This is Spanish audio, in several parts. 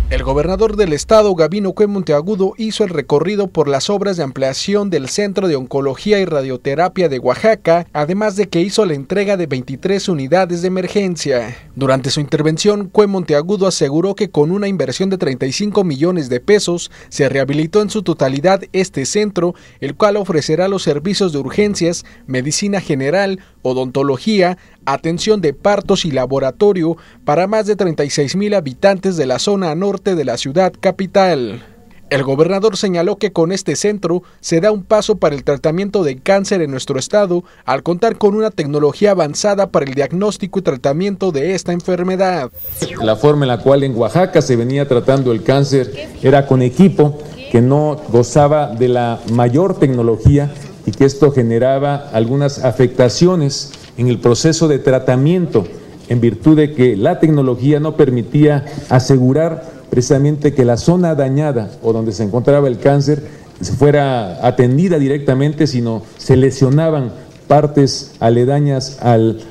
El gobernador del estado, Gabino Cue Monteagudo, hizo el recorrido por las obras de ampliación del Centro de Oncología y Radioterapia de Oaxaca, además de que hizo la entrega de 23 unidades de emergencia. Durante su intervención, Cue Monteagudo aseguró que con una inversión de 35 millones de pesos se rehabilitó en su totalidad este centro, el cual ofrecerá los servicios de urgencias, medicina general, odontología, atención de partos y laboratorio para más de 36,000 habitantes de la zona norte de la ciudad capital. El gobernador señaló que con este centro se da un paso para el tratamiento de cáncer en nuestro estado al contar con una tecnología avanzada para el diagnóstico y tratamiento de esta enfermedad. La forma en la cual en Oaxaca se venía tratando el cáncer era con equipo que no gozaba de la mayor tecnología y que esto generaba algunas afectaciones en el proceso de tratamiento en virtud de que la tecnología no permitía asegurar precisamente que la zona dañada o donde se encontraba el cáncer fuera atendida directamente, sino se lesionaban partes aledañas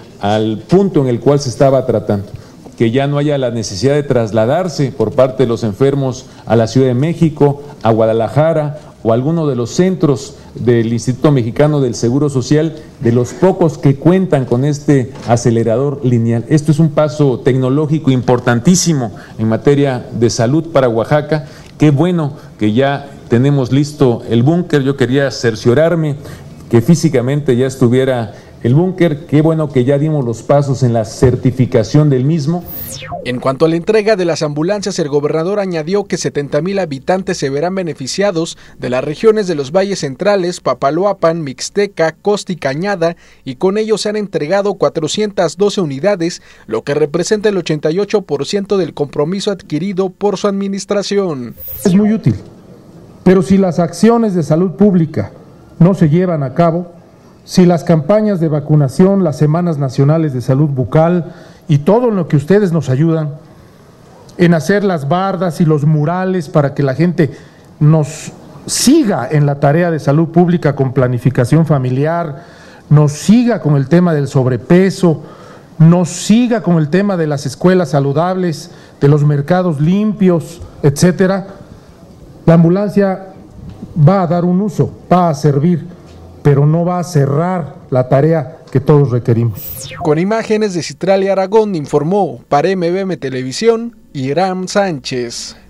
al punto en el cual se estaba tratando. Que ya no haya la necesidad de trasladarse por parte de los enfermos a la Ciudad de México, a Guadalajara o a alguno de los centros del Instituto Mexicano del Seguro Social, de los pocos que cuentan con este acelerador lineal. Esto es un paso tecnológico importantísimo en materia de salud para Oaxaca. Qué bueno que ya tenemos listo el búnker. Yo quería cerciorarme que físicamente ya estuviera el búnker. Qué bueno que ya dimos los pasos en la certificación del mismo. En cuanto a la entrega de las ambulancias, el gobernador añadió que 70,000 habitantes se verán beneficiados de las regiones de los valles centrales, Papaloapan, Mixteca, Costa y Cañada, y con ello se han entregado 412 unidades, lo que representa el 88% del compromiso adquirido por su administración. Es muy útil, pero si las acciones de salud pública no se llevan a cabo, si las campañas de vacunación, las semanas nacionales de salud bucal y todo lo que ustedes nos ayudan en hacer las bardas y los murales para que la gente nos siga en la tarea de salud pública con planificación familiar, nos siga con el tema del sobrepeso, nos siga con el tema de las escuelas saludables, de los mercados limpios, etcétera, la ambulancia va a dar un uso, va a servir, pero no va a cerrar la tarea que todos requerimos. Con imágenes de Citralia Aragón, informó para MBM Televisión, Hiram Sánchez.